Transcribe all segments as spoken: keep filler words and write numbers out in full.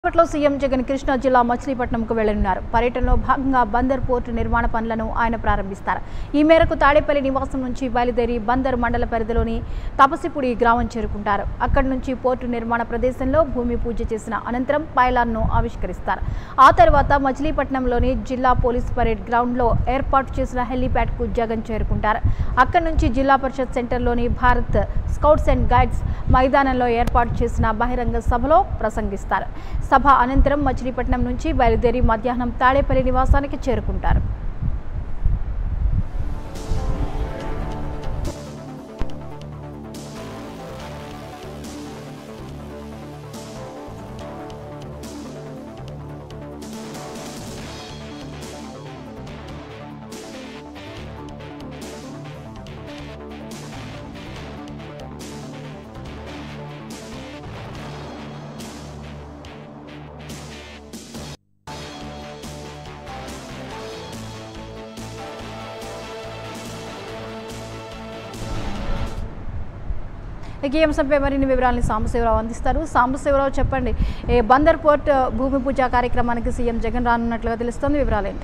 ఇప్పట్లో సీఎం జగన్ కృష్ణా జిల్లా మచిలీపట్నంకు వెళ్లనున్నారు. పర్యటనలో భాగంగా బందర్ పోర్టు నిర్మాణ పనులను ఆయన ప్రారంభిస్తారు. ఈ మేరకు తాడేపల్లి నివాసం నుంచి బయలుదేరి బందర్ మండల పరిధిలోని తపసిపుడి గ్రామం చేరుకుంటారు. అక్కడి నుంచి పోర్టు నిర్మాణ ప్రదేశంలో భూమి పూజ చేసిన అనంతరం పైలాన్ను ఆవిష్కరిస్తారు. ఆ తర్వాత మచిలీపట్నంలోని జిల్లా పోలీస్ పరేడ్ గ్రౌండ్లో ఏర్పాటు చేసిన హెలీప్యాడ్కు జగన్ చేరుకుంటారు. అక్కడి నుంచి జిల్లా పరిషత్ సెంటర్లోని భారత్ స్కౌట్స్ అండ్ గైడ్స్ మైదానంలో ఏర్పాటు చేసిన బహిరంగ సభలో ప్రసంగిస్తారు. సభ అనంతరం మచిలీపట్నం నుంచి బయలుదేరి మధ్యాహ్నం తాడేపల్లి నివాసానికి చేరుకుంటారు. ఈ అంశంపై మరిన్ని వివరాలను సాంబశివరావు అందిస్తారు. సాంబశివరావు, చెప్పండి, బందర్ పోర్ట్ భూమి పూజ కార్యక్రమానికి సీఎం జగన్ రానున్నట్లుగా తెలుస్తుంది, వివరాలేంటి?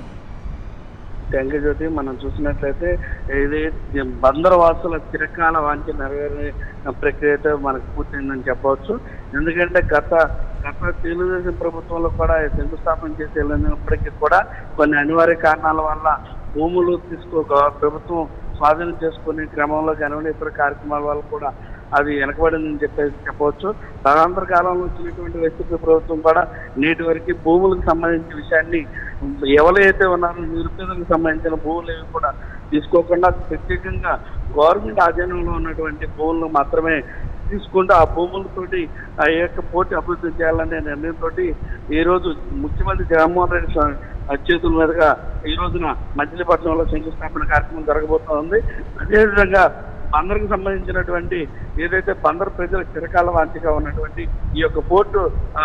థ్యాంక్ యూ జ్యోతి. మనం చూసినట్లయితే ఇది బందర్ వాసుల చిరకాల వాంఛ నెరవేరే ప్రక్రియతో మనకు పూర్తయిందని చెప్పవచ్చు. ఎందుకంటే గత గత తెలుగుదేశం ప్రభుత్వంలో కూడా శంకుస్థాపన చేసి వెళ్ళినప్పటికీ కూడా కొన్ని అనివార్య కారణాల వల్ల భూములు తీసుకో ప్రభుత్వం స్వాధీనం చేసుకునే క్రమంలో కానివ్వండి ఇతర కార్యక్రమాల వల్ల కూడా అది వెనకబడిందని చెప్పేసి చెప్పవచ్చు. తదనంతర కాలంలో వచ్చినటువంటి వైసీపీ ప్రభుత్వం కూడా నేటి వరకు భూములకు సంబంధించిన విషయాన్ని ఎవరైతే ఉన్నారో నిరుపేదలకు సంబంధించిన భూములు ఏవి కూడా తీసుకోకుండా ప్రత్యేకంగా గవర్నమెంట్ ఆధీనంలో ఉన్నటువంటి భూములను మాత్రమే తీసుకుంటూ ఆ భూములతోటి ఆ యొక్క పోటీ అభివృద్ధి చేయాలనే నిర్ణయంతో ఈ రోజు ముఖ్యమంత్రి జగన్మోహన్ రెడ్డి చేతుల మీదుగా ఈ రోజున మచిలీపట్నంలో శంకుస్థాపన కార్యక్రమం జరగబోతోంది. అదేవిధంగా బందర్కు సంబంధించినటువంటి ఏదైతే బందర్ ప్రజల చిరకాల వాంఛగా ఉన్నటువంటి ఈ యొక్క పోర్టు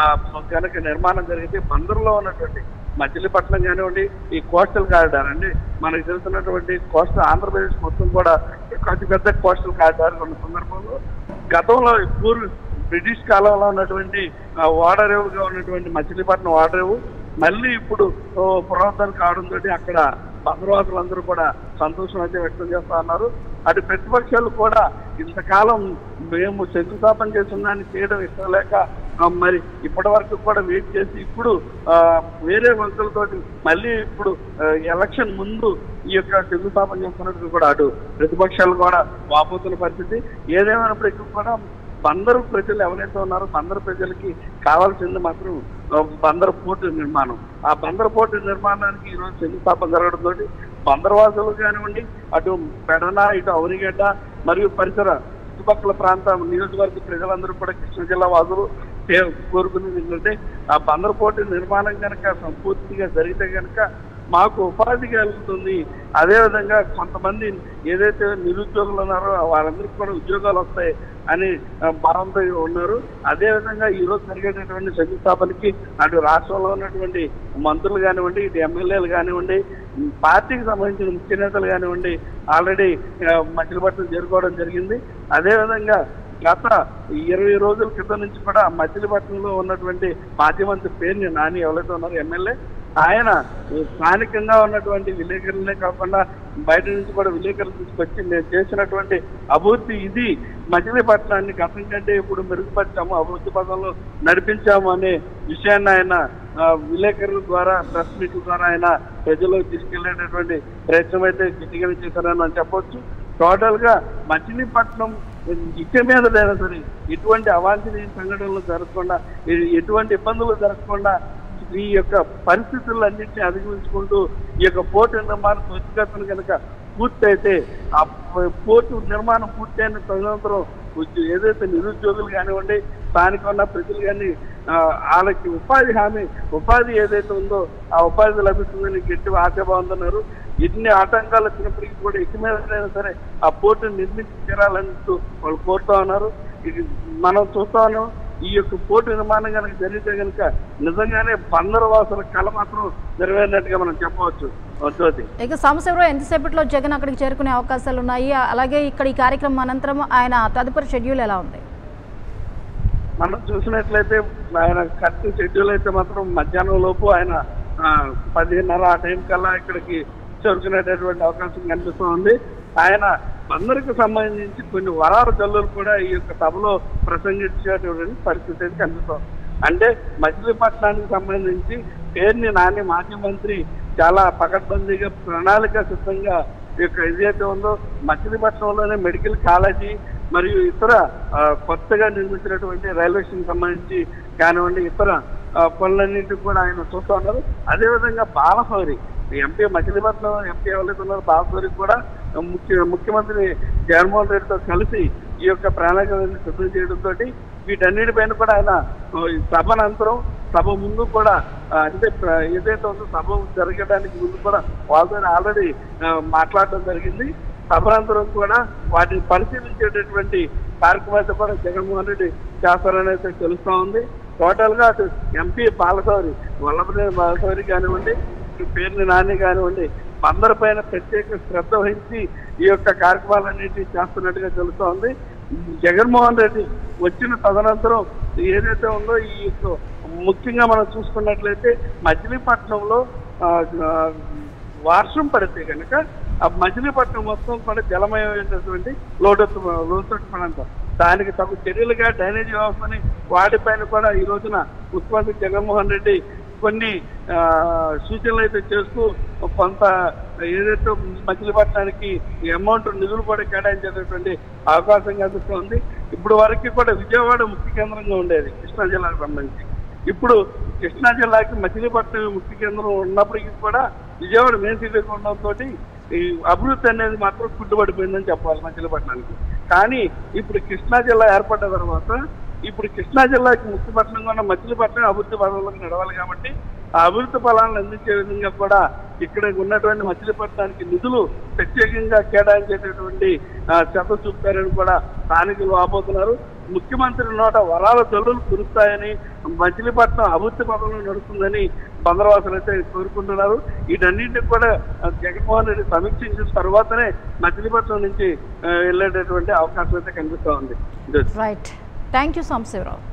కనుక నిర్మాణం జరిగితే బందర్లో ఉన్నటువంటి మచిలీపట్నం కానివ్వండి ఈ కోస్టల్ కారిడార్ అండి మనకు తెలుస్తున్నటువంటి కోస్టల్ ఆంధ్రప్రదేశ్ మొత్తం కూడా అతిపెద్ద కోస్టల్ కారిడార్ ఉన్న సందర్భంలో గతంలో పూర్వ బ్రిటిష్ కాలంలో ఉన్నటువంటి ఓడరేవుగా ఉన్నటువంటి మచిలీపట్నం ఓడరేవు మళ్ళీ ఇప్పుడు పునరుద్ధరణ కావడంతో అక్కడ బందరవాసులందరూ కూడా సంతోషం అయితే వ్యక్తం చేస్తా ఉన్నారు. అటు ప్రతిపక్షాలు కూడా ఇంతకాలం మేము శంకుస్థాపన చేస్తున్నాన్ని చేయడం ఇష్టం లేక మరి ఇప్పటి వరకు కూడా వెయిట్ చేసి ఇప్పుడు వేరే వంతులతోటి మళ్ళీ ఇప్పుడు ఎలక్షన్ ముందు ఈ యొక్క శంకుస్థాపన చేస్తున్నట్టు కూడా అటు ప్రతిపక్షాలు కూడా వాపోతున్న పరిస్థితి. ఏదేమైనప్పటికీ కూడా బందరు ప్రజలు ఎవరైతే ఉన్నారో బందరు ప్రజలకి కావాల్సింది మాత్రం బందర్ పోర్టు నిర్మాణం. ఆ బందర్ పోర్టు నిర్మాణానికి ఈరోజు శంకుస్థాపన జరగడంతో బందర్వాసులు కానివ్వండి అటు పెడన ఇటు అవనిగడ్డ మరియు పరిసర చుట్టుపక్కల ప్రాంత నియోజకవర్గ ప్రజలందరూ కూడా కృష్ణా జిల్లా వాసులు కోరుకునేది ఏంటంటే ఆ బందర్ పోర్టు నిర్మాణం కనుక సంపూర్తిగా జరిగితే కనుక మాకు ఉపాధి కలుగుతుంది. అదేవిధంగా కొంతమంది ఏదైతే నిరుద్యోగులు ఉన్నారో వాళ్ళందరికీ కూడా ఉద్యోగాలు వస్తాయి అని భావంతో ఉన్నారు. అదేవిధంగా ఈరోజు జరిగేటటువంటి శంకుస్థాపనకి అటు రాష్ట్రంలో ఉన్నటువంటి మంత్రులు కానివ్వండి ఇటు ఎమ్మెల్యేలు కానివ్వండి పార్టీకి సంబంధించిన ముఖ్య నేతలు కానివ్వండి ఆల్రెడీ మచిలీపట్నం చేరుకోవడం జరిగింది. అదేవిధంగా గత ఇరవై రోజుల క్రితం నుంచి కూడా మచిలీపట్నంలో ఉన్నటువంటి మాజీ మంత్రి పేరుని నాని ఎవరైతే ఉన్నారో ఎమ్మెల్యే ఆయన స్థానికంగా ఉన్నటువంటి విలేకరులనే కాకుండా బయట నుంచి కూడా విలేకరులు తీసుకొచ్చి మేము చేసినటువంటి అభివృద్ధి ఇది మచిలీపట్నాన్ని గతం కంటే ఇప్పుడు మెరుగుపరిచాము అభివృద్ధి పదంలో నడిపించాము అనే విషయాన్ని ఆయన విలేకరుల ద్వారా ప్రెస్ మీట్ల ద్వారా ఆయన ప్రజలకు తీసుకెళ్లేటటువంటి ప్రయత్నం అయితే గట్టిగా చేశారని అని చెప్పవచ్చు. టోటల్ గా మచిలీపట్నం ఇచ్చే మీద లేదా సరే ఎటువంటి అవాంఛనీయ సంఘటనలు జరగకుండా ఎటువంటి ఇబ్బందులు జరగకుండా ఈ యొక్క పరిస్థితులన్నింటినీ అధిగమించుకుంటూ ఈ యొక్క పోర్టు నిర్మాణం త్వరితగతిన కనుక పూర్తయితే ఆ పోర్టు నిర్మాణం పూర్తయిన తదనంతరం ఏదైతే నిరుద్యోగులు కానివ్వండి స్థానిక ఉన్న ప్రజలు కానీ వాళ్ళకి ఉపాధి హామీ ఉపాధి ఏదైతే ఉందో ఆ ఉపాధి లభిస్తుందని గట్టి ఆశాభావంతున్నారు. ఎన్ని ఆటంకాలు వచ్చినప్పటికీ కూడా ఇక మీదైనా సరే ఆ పోర్టును నిర్మించి తీరాలంటూ వాళ్ళు కోరుతా ఉన్నారు. ఇది మనం చూస్తా ఉన్నాం. ఈ యొక్క పోర్టు నిర్మాణం కనుక జరిగితే కనుక నిజంగానే బందరు వాసుల కళ మాత్రం నెరవేరినట్టుగా మనం చెప్పవచ్చు. ఇక సాంబశివరావు ఎంతసేపట్లో జగన్ అక్కడికి చేరుకునే అవకాశాలు ఉన్నాయి? అలాగే ఇక్కడ ఈ కార్యక్రమం అనంతరం ఆయన తదుపరి షెడ్యూల్ ఎలా ఉంది? మనం చూసినట్లయితే ఆయన కరెక్ట్ షెడ్యూల్ అయితే మాత్రం మధ్యాహ్నం లోపు ఆయన పదిన్నర ఆ టైం కల్లా ఇక్కడికి చేరుకునేటటువంటి అవకాశం కనిపిస్తూ ఉంది. ఆయన బందరుకు సంబంధించి కొన్ని వరాల జల్లులు కూడా ఈ యొక్క సభలో ప్రసంగించేటటువంటి పరిస్థితి అయితే కనిపిస్తుంది. అంటే మచిలీపట్నానికి సంబంధించి పేరుని నాని మాజీ మంత్రి చాలా పకడ్బందీగా ప్రణాళిక సిద్ధంగా ఈ యొక్క ఏదైతే ఉందో మచిలీపట్నంలోనే మెడికల్ కాలేజీ మరియు ఇతర కొత్తగా నిర్మించినటువంటి రైల్వే స్టేషన్ సంబంధించి కానివ్వండి ఇతర పనులన్నింటికి కూడా ఆయన చూస్తూ ఉన్నారు. అదేవిధంగా బాలశౌరి ఎంపీ మచిలీపట్నం ఎంపీ ఎవరైతే ఉన్నారో బాలశౌరికి కూడా ముఖ్య ముఖ్యమంత్రి జగన్మోహన్ రెడ్డితో కలిసి ఈ యొక్క ప్రణాళికలను సిద్ధం చేయడంతో వీటన్నిటిపైన కూడా ఆయన సభనంతరం సభ ముందు కూడా అంటే ఏదైతే ఉందో సభ జరగడానికి ముందు కూడా వాళ్ళతో ఆల్రెడీ మాట్లాడడం జరిగింది. సభనంతరం కూడా వాటిని పరిశీలించేటటువంటి కార్యక్రమాలు కూడా జగన్మోహన్ రెడ్డి చేస్తారని అయితే తెలుస్తూ ఉంది. టోటల్ గా అటు ఎంపీ బాలశౌరి వల్లభనేని బాలశౌరి కానివ్వండి పేరుని నాని కానివ్వండి అందరి పైన ప్రత్యేక శ్రద్ధ వహించి ఈ యొక్క కార్యక్రమాలన్నింటినీ చేస్తున్నట్టుగా తెలుస్తూ ఉంది. జగన్మోహన్ రెడ్డి వచ్చిన తదనంతరం ఏదైతే ఉందో ఈ ముఖ్యంగా మనం చూసుకున్నట్లయితే మచిలీపట్నంలో వర్షం పడితే కనుక ఆ మచిలీపట్నం మొత్తం కూడా జలమయమైనటువంటి లోతట్టు లోతట్టు ప్రాంతం దానికి తగు చర్యలుగా డ్రైనేజీ వ్యవస్థని వాటిపైన కూడా ఈ రోజున ముఖ్యమంత్రి జగన్మోహన్ రెడ్డి కొన్ని సూచనలు అయితే చేస్తూ కొంత ఏదైతే మచిలీపట్నానికి అమౌంట్ నిధులు కూడా కేటాయించేటటువంటి అవకాశం కనిపిస్తుంది. ఇప్పుడు వరకు కూడా విజయవాడ ముఖ్య కేంద్రంగా ఉండేది కృష్ణా జిల్లాకు సంబంధించి. ఇప్పుడు కృష్ణా జిల్లాకి మచిలీపట్నం ముఖ్య కేంద్రం ఉన్నప్పటికీ కూడా విజయవాడ మెయిన్ సిటీగా ఉండడంతో ఈ అభివృద్ధి అనేది మాత్రం కుంటుపడిపోయిందని చెప్పాలి మచిలీపట్నానికి. కానీ ఇప్పుడు కృష్ణా జిల్లా ఏర్పడ్డ తర్వాత ఇప్పుడు కృష్ణా జిల్లాకి ముఖ్యపట్నంగా ఉన్న మచిలీపట్నం అభివృద్ధి పదంలోకి నడవాలి కాబట్టి ఆ అభివృద్ధి ఫలాలను అందించే విధంగా కూడా ఇక్కడ ఉన్నటువంటి మచిలీపట్నానికి నిధులు ప్రత్యేకంగా కేటాయించేటటువంటి శ్రద్ధ చూపారని కూడా స్థానికులు వాపోతున్నారు. ముఖ్యమంత్రి నోట వరాల జల్లులు కురుస్తాయని మచిలీపట్నం అభివృద్ధి పదంలో నడుస్తుందని బందరవాసులు అయితే కోరుకుంటున్నారు. వీటన్నింటికి కూడా జగన్మోహన్ రెడ్డి సమీక్షించిన తర్వాతనే మచిలీపట్నం నుంచి వెళ్ళేటటువంటి అవకాశం అయితే కనిపిస్తూ ఉంది. Right, thank you Sambasivarao.